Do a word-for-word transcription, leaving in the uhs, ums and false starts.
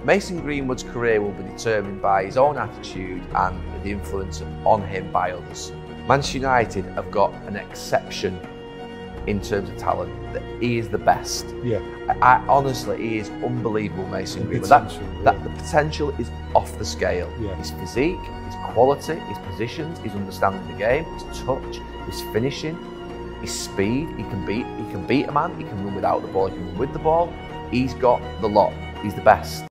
Mason Greenwood's career will be determined by his own attitude and the influence on him by others. Manchester United have got an exception in terms of talent, that he is the best. Yeah. I, I honestly, he is unbelievable, Mason Greenwood. That, yeah. that the potential is off the scale. Yeah. His physique, his quality, his positions, his understanding of the game, his touch, his finishing, his speed. He can beat, he can beat a man. He can run without the ball. He can run with the ball. He's got the lot. He's the best.